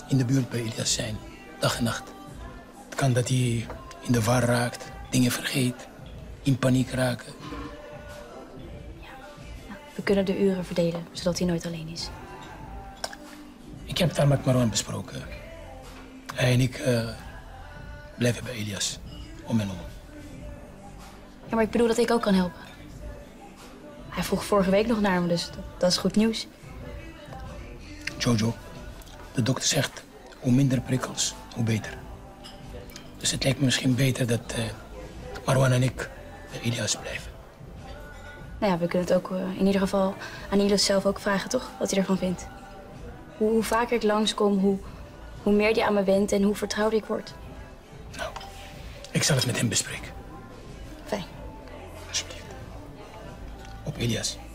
in de buurt bij Elias zijn, dag en nacht. Het kan dat hij in de war raakt, dingen vergeet, in paniek raken. We kunnen de uren verdelen, zodat hij nooit alleen is. Ik heb het al met Marwan besproken. Hij en ik blijven bij Elias, om en om. Ja, maar ik bedoel dat ik ook kan helpen. Hij vroeg vorige week nog naar me, dus dat is goed nieuws. Jojo, de dokter zegt, hoe minder prikkels, hoe beter. Dus het lijkt me misschien beter dat Marwan en ik bij Elias blijven. Nou ja, we kunnen het ook in ieder geval aan Elias zelf ook vragen, toch? Wat hij ervan vindt. Hoe vaker ik langskom, hoe meer hij aan me went en hoe vertrouwder ik word. Nou, ik zal het met hem bespreken. Fijn. Alsjeblieft. Op Elias.